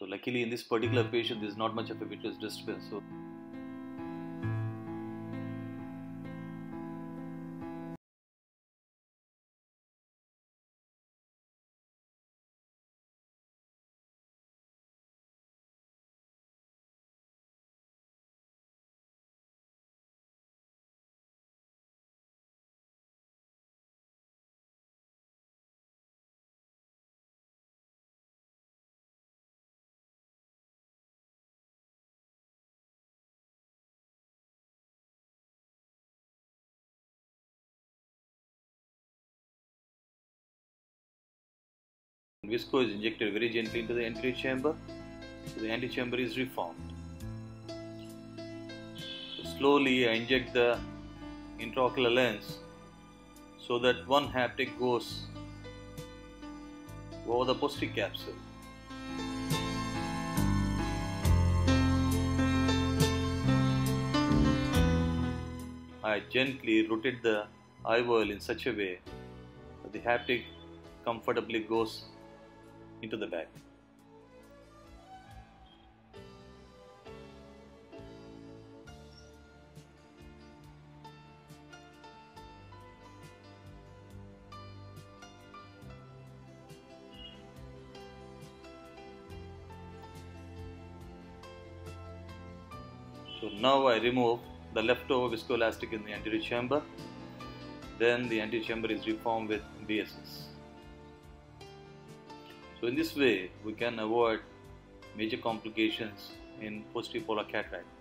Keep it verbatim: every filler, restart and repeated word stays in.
So luckily in this particular patient there is not much of a vitreous disturbance. So visco is injected very gently into the anterior chamber. So the anterior chamber is reformed. So slowly I inject the intraocular lens so that one haptic goes over the posterior capsule. I gently rotate the eye whorl in such a way that the haptic comfortably goes into the bag. So now I remove the leftover viscoelastic in the anterior chamber. Then the anterior chamber is reformed with B S S. So in this way we can avoid major complications in posterior polar cataract.